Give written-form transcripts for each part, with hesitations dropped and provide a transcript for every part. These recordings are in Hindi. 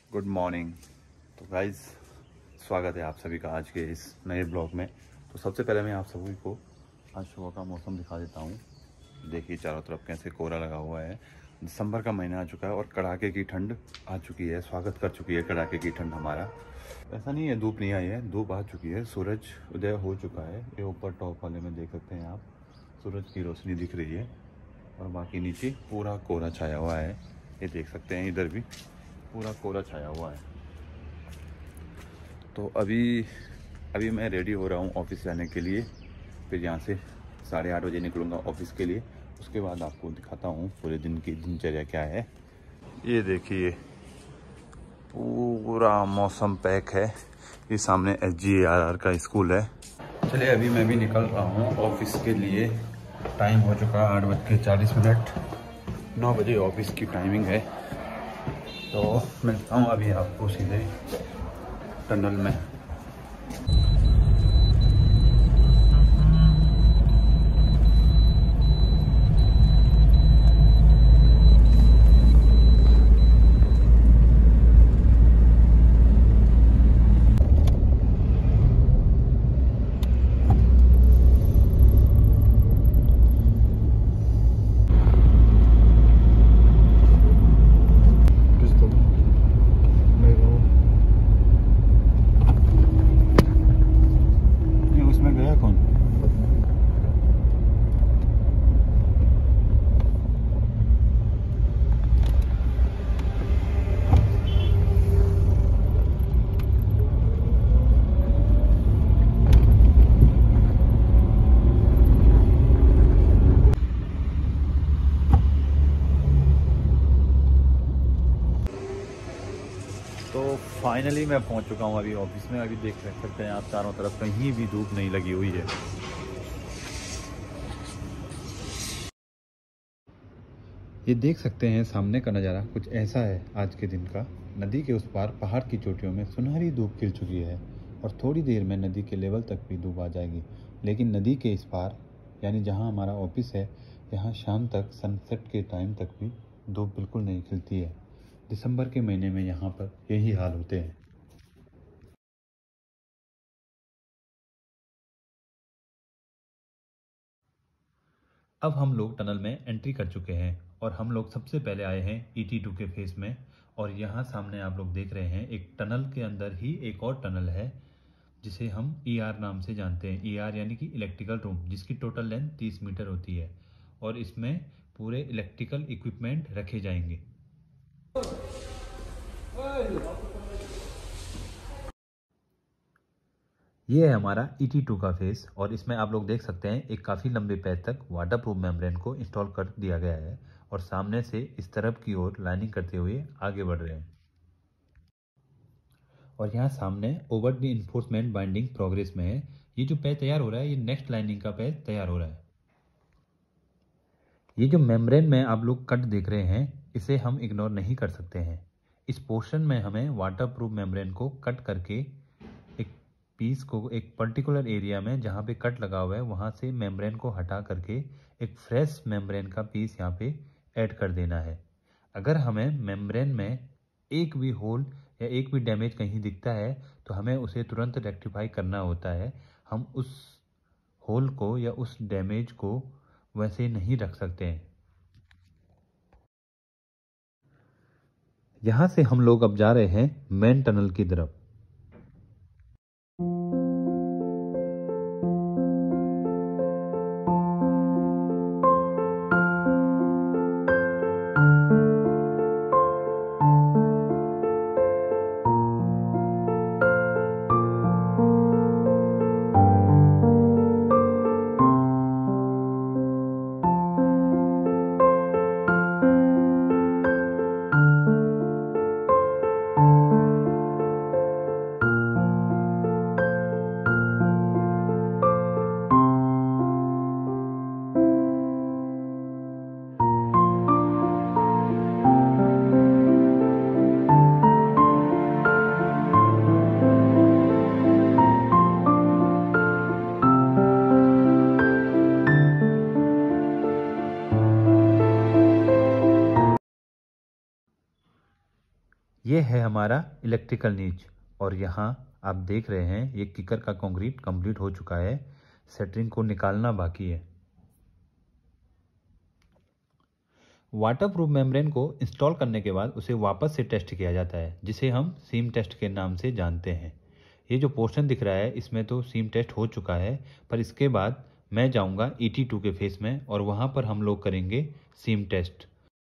Good morning. तो गाइज़, स्वागत है आप सभी का आज के इस नए ब्लॉग में। तो सबसे पहले मैं आप सभी को आज सुबह का मौसम दिखा देता हूँ। देखिए चारों तरफ कैसे कोहरा लगा हुआ है। दिसंबर का महीना आ चुका है और कड़ाके की ठंड आ चुकी है, स्वागत कर चुकी है कड़ाके की ठंड हमारा। ऐसा नहीं है धूप नहीं आई है, धूप आ चुकी है, सूरज उदय हो चुका है। ये ऊपर टॉप वाले में देख सकते हैं आप, सूरज की रोशनी दिख रही है और बाकी नीचे पूरा कोहरा छाया हुआ है। ये देख सकते हैं इधर भी पूरा कोहरा छाया हुआ है। तो अभी मैं रेडी हो रहा हूँ ऑफिस जाने के लिए। फिर यहाँ से 8:30 बजे निकलूँगा ऑफिस के लिए। उसके बाद आपको दिखाता हूँ पूरे दिन की दिनचर्या क्या है। ये देखिए पूरा मौसम पैक है। ये सामने SGARR का स्कूल है। चलिए अभी मैं भी निकल रहा हूँ ऑफिस के लिए। टाइम हो चुका 8:40। 9 बजे ऑफिस की टाइमिंग है। तो मिलता हूँ अभी आपको सीधे टनल में। उसमें गया कौन? तो फाइनली मैं पहुंच चुका हूं अभी ऑफिस में। अभी देख सकते हैं आप चारों तरफ कहीं भी धूप नहीं लगी हुई है। ये देख सकते हैं सामने का नज़ारा कुछ ऐसा है आज के दिन का। नदी के उस पार पहाड़ की चोटियों में सुनहरी धूप खिल चुकी है और थोड़ी देर में नदी के लेवल तक भी धूप आ जाएगी। लेकिन नदी के इस पार यानी जहां हमारा ऑफिस है, यहाँ शाम तक सनसेट के टाइम तक भी धूप बिल्कुल नहीं खिलती है। दिसंबर के महीने में यहाँ पर यही हाल होते हैं। अब हम लोग टनल में एंट्री कर चुके हैं और हम लोग सबसे पहले आए हैं ET2 के फेस में। और यहाँ सामने आप लोग देख रहे हैं एक टनल के अंदर ही एक और टनल है जिसे हम ER नाम से जानते हैं। ER यानी कि इलेक्ट्रिकल रूम, जिसकी टोटल लेंथ 30 मीटर होती है और इसमें पूरे इलेक्ट्रिकल इक्विपमेंट रखे जाएंगे। ये है हमारा ET2 का फेस और इसमें आप लोग देख सकते हैं एक काफ़ी लंबे पैच तक वाटरप्रूफ मेम्ब्रेन को इंस्टॉल कर दिया गया है और सामने से इस तरफ की ओर लाइनिंग करते हुए आगे बढ़ रहे हैं। और यहाँ सामने over the enforcement binding progress में है। ये जो पैच तैयार हो रहा है, ये नेक्स्ट लाइनिंग का पैच तैयार हो रहा है। ये जो मेम्ब्रेन में आप लोग कट देख रहे हैं, इसे हम इग्नोर नहीं कर सकते हैं। इस पोर्शन में हमें वाटरप्रूफ मेम्ब्रेन को कट करके एक पीस को एक पर्टिकुलर एरिया में जहाँ पे कट लगा हुआ है वहाँ से मेम्ब्रेन को हटा करके एक फ्रेश मेम्ब्रेन का पीस यहाँ पे ऐड कर देना है। अगर हमें मेम्ब्रेन में एक भी होल या एक भी डैमेज कहीं दिखता है तो हमें उसे तुरंत रेक्टिफाई करना होता है। हम उस होल को या उस डैमेज को वैसे नहीं रख सकते हैं। यहाँ से हम लोग अब जा रहे हैं मेन टनल की तरफ। ये है हमारा इलेक्ट्रिकल नीच और यहाँ आप देख रहे हैं ये किकर का कंक्रीट कंप्लीट हो चुका है, सेंटरिंग को निकालना बाकी है। वाटरप्रूफ मेम्ब्रेन को इंस्टॉल करने के बाद उसे वापस से टेस्ट किया जाता है, जिसे हम सीम टेस्ट के नाम से जानते हैं। ये जो पोर्शन दिख रहा है इसमें तो सीम टेस्ट हो चुका है, पर इसके बाद मैं जाऊंगा ET2 के फेस में और वहां पर हम लोग करेंगे सीम टेस्ट।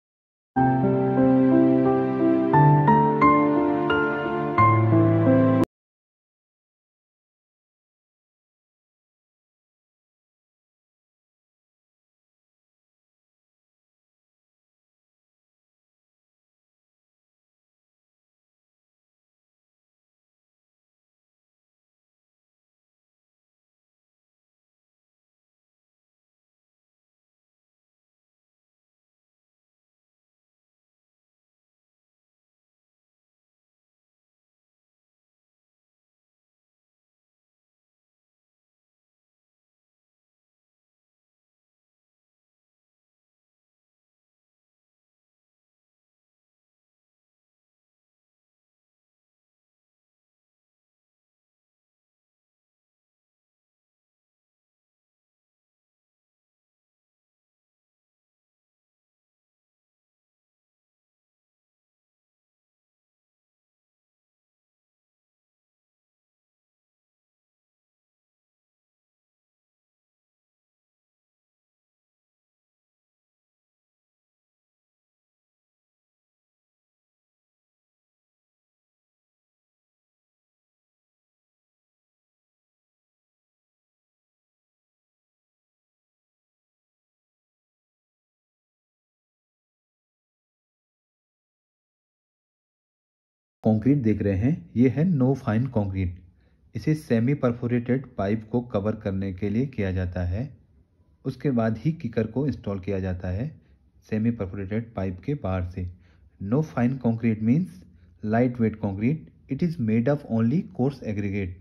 कंक्रीट देख रहे हैं, ये है नो फाइन कंक्रीट। इसे सेमी परफोरेटेड पाइप को कवर करने के लिए किया जाता है। उसके बाद ही किकर को इंस्टॉल किया जाता है सेमी परफोरेटेड पाइप के बाहर से। No fine concrete means light weight concrete, it is made of only coarse aggregate.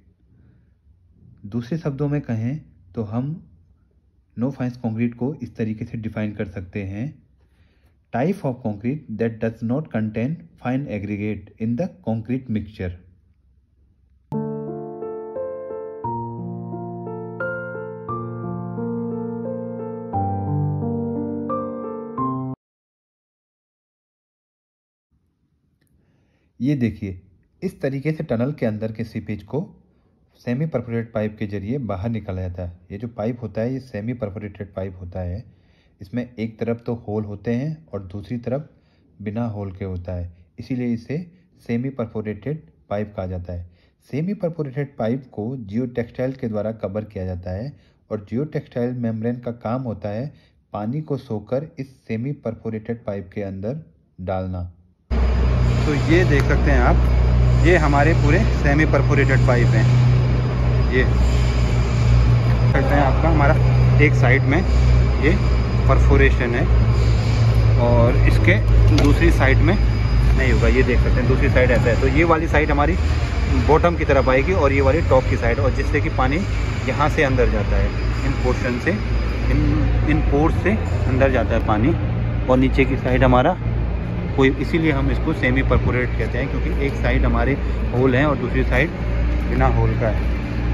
दूसरे शब्दों में कहें तो हम नो फाइन कंक्रीट को इस तरीके से डिफाइन कर सकते हैं: type of concrete that does not contain fine aggregate in the concrete mixture. ये देखिए, इस तरीके से टनल के अंदर के सीपेज को सेमी परफोरेटेड पाइप के जरिए बाहर निकाला जाता है। ये जो पाइप होता है ये सेमी परफोरेटेड पाइप होता है। इसमें एक तरफ तो होल होते हैं और दूसरी तरफ बिना होल के होता है, इसीलिए इसे सेमी परफोरेटेड पाइप कहा जाता है। सेमी परफोरेटेड पाइप को जियो टेक्सटाइल के द्वारा कवर किया जाता है और जियो टेक्सटाइल मेम्ब्रेन का काम होता है पानी को सोकर इस सेमी परफोरेटेड पाइप के अंदर डालना। तो ये देख सकते हैं आप, ये हमारे पूरे सेमी परफोरेटेड पाइप हैं। ये करते हैं आपका हमारा एक साइड में ये परफोरेशन है और इसके दूसरी साइड में नहीं होगा। ये देख सकते हैं दूसरी साइड ऐसा है, तो ये वाली साइड हमारी बॉटम की तरफ आएगी और ये वाली टॉप की साइड, और जिससे कि पानी यहाँ से अंदर जाता है, इन पोर्शन से इन पोर्स से अंदर जाता है पानी। और नीचे की साइड हमारा कोई, इसीलिए हम इसको सेमी परफोरेट कहते हैं, क्योंकि एक साइड हमारे होल हैं और दूसरी साइड बिना होल का है।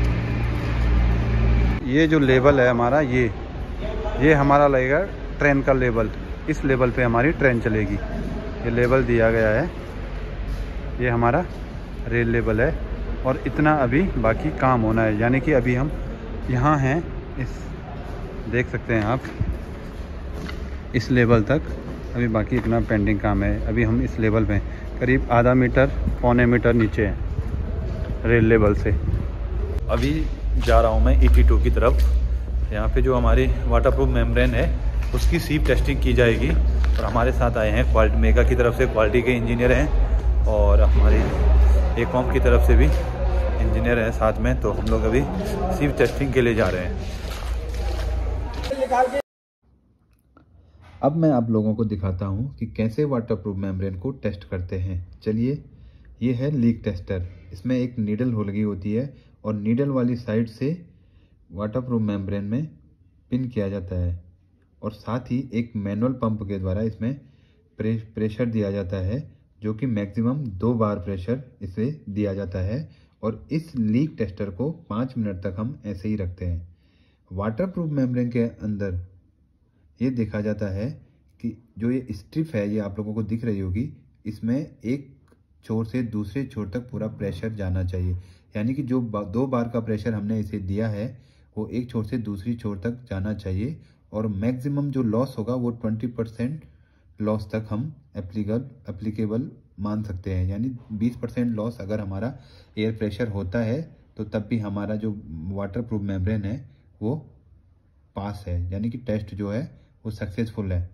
ये जो लेवल है हमारा, ये हमारा लगेगा ट्रेन का लेवल। इस लेवल पे हमारी ट्रेन चलेगी। ये लेवल दिया गया है, ये हमारा रेल लेवल है और इतना अभी बाकी काम होना है। यानी कि अभी हम यहाँ हैं, इस देख सकते हैं आप, इस लेवल तक अभी बाकी इतना पेंडिंग काम है। अभी हम इस लेवल पे करीब आधा मीटर पौने मीटर नीचे हैं रेल लेवल से। अभी जा रहा हूँ मैं ET2 की तरफ। यहाँ पे जो हमारी वाटरप्रूफ मेम्ब्रेन है उसकी सीप टेस्टिंग की जाएगी और हमारे साथ आए हैं क्वालिटी मेगा की तरफ से क्वालिटी के इंजीनियर हैं और हमारी एकॉम की तरफ से भी इंजीनियर हैं साथ में। तो हम लोग अभी सीप टेस्टिंग के लिए जा रहे हैं। अब मैं आप लोगों को दिखाता हूँ कि कैसे वाटरप्रूफ मेम्ब्रेन को टेस्ट करते हैं। चलिए, ये है लीक टेस्टर। इसमें एक नीडल होल लगी होती है और नीडल वाली साइड से वाटरप्रूफ मेम्ब्रेन में पिन किया जाता है और साथ ही एक मैनुअल पंप के द्वारा इसमें प्रेशर दिया जाता है जो कि मैक्सिमम 2 बार प्रेशर इसे दिया जाता है। और इस लीक टेस्टर को 5 मिनट तक हम ऐसे ही रखते हैं। वाटरप्रूफ मेम्ब्रेन के अंदर ये देखा जाता है कि जो ये स्ट्रिप है, ये आप लोगों को दिख रही होगी, इसमें एक छोर से दूसरे छोर तक पूरा प्रेशर जाना चाहिए। यानी कि जो 2 बार का प्रेशर हमने इसे दिया है वो एक छोर से दूसरी छोर तक जाना चाहिए। और मैक्सिमम जो लॉस होगा वो 20% लॉस तक हम एप्लीकेबल मान सकते हैं। यानी 20% लॉस अगर हमारा एयर प्रेशर होता है तो तब भी हमारा जो वाटरप्रूफ मेम्ब्रेन है वो पास है, यानी कि टेस्ट जो है वो सक्सेसफुल है।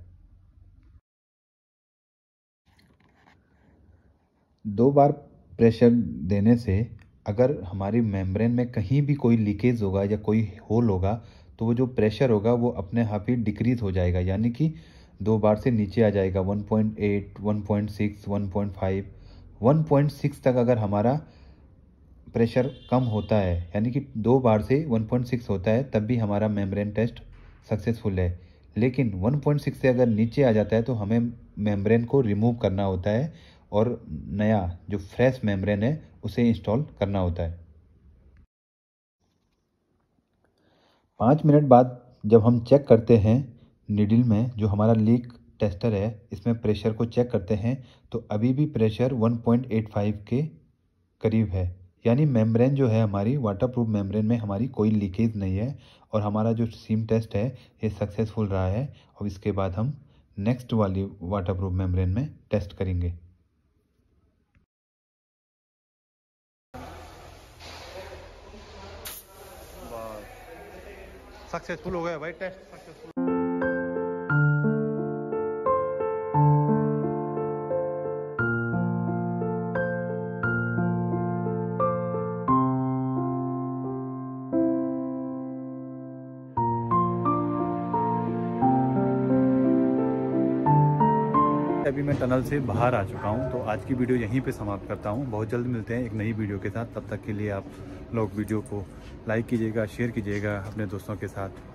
2 बार प्रेशर देने से अगर हमारी मेम्ब्रेन में कहीं भी कोई लीकेज होगा या कोई होल होगा तो वो जो प्रेशर होगा वो अपने आप ही डिक्रीज हो जाएगा। यानी कि 2 बार से नीचे आ जाएगा 1.8, 1.6, 1.5, 1.6 तक अगर हमारा प्रेशर कम होता है, यानी कि 2 बार से 1.6 होता है, तब भी हमारा मेम्ब्रेन टेस्ट सक्सेसफुल है। लेकिन 1.6 से अगर नीचे आ जाता है तो हमें मेम्ब्रेन को रिमूव करना होता है और नया जो फ्रेश मेम्ब्रेन है उसे इंस्टॉल करना होता है। 5 मिनट बाद जब हम चेक करते हैं नीडल में, जो हमारा लीक टेस्टर है इसमें प्रेशर को चेक करते हैं तो अभी भी प्रेशर 1.85 के करीब है। यानी मेम्ब्रेन जो है हमारी वाटरप्रूफ मेम्ब्रेन में हमारी कोई लीकेज नहीं है और हमारा जो सीम टेस्ट है ये सक्सेसफुल रहा है। और इसके बाद हम नेक्स्ट वाली वाटरप्रूफ मेम्ब्रेन में टेस्ट करेंगे। सक्सेसफुल हो गया भाई, टेस्ट सक्सेसफुल। अभी मैं टनल से बाहर आ चुका हूं, तो आज की वीडियो यहीं पे समाप्त करता हूं। बहुत जल्द मिलते हैं एक नई वीडियो के साथ। तब तक के लिए आप लोग वीडियो को लाइक कीजिएगा, शेयर कीजिएगा अपने दोस्तों के साथ।